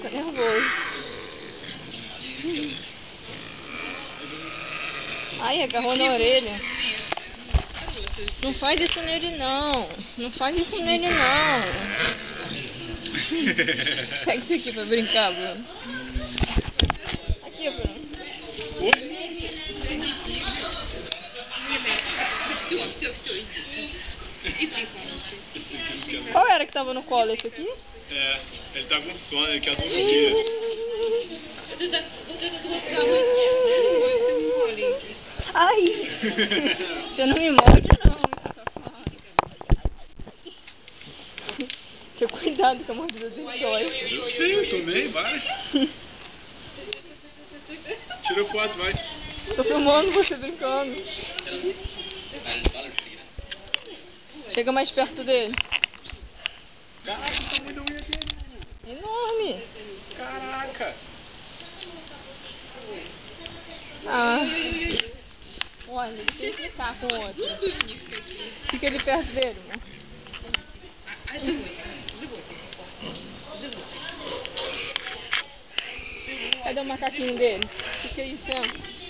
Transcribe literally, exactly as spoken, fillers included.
Tá nervoso. Ai, agarrou na orelha. Não faz isso nele não. Não faz isso nele não. Pega isso aqui pra brincar, Bruno. Aqui, Bruno. Qual era que tava no colo? Esse aqui? É, ele tá com sono, ele quer dormir. Ai! Você não me morde não, safado. Tenha cuidado com a mordida dele, dói. Eu sei, eu tomei, vai. Tira foto, vai. Tô filmando você brincando. Chega mais perto dele. Caraca, o tamanho da unha dele. Enorme. Caraca. Ah. Olha, ele tem que ficar com o outro. Fica ali perto dele, né? Cadê o macaquinho dele? Fica aí, senta.